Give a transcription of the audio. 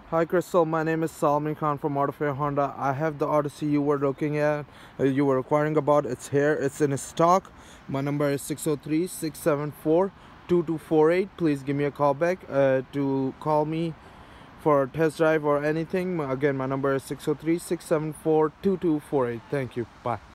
Hi Crystal, my name is Salman Khan from Autofair Honda. I have the Odyssey you were looking at, you were inquiring about. It's here, it's in stock. My number is 603-674-2248. Please give me a call back to call me for a test drive or anything. Again, my number is 603-674-2248. Thank you. Bye.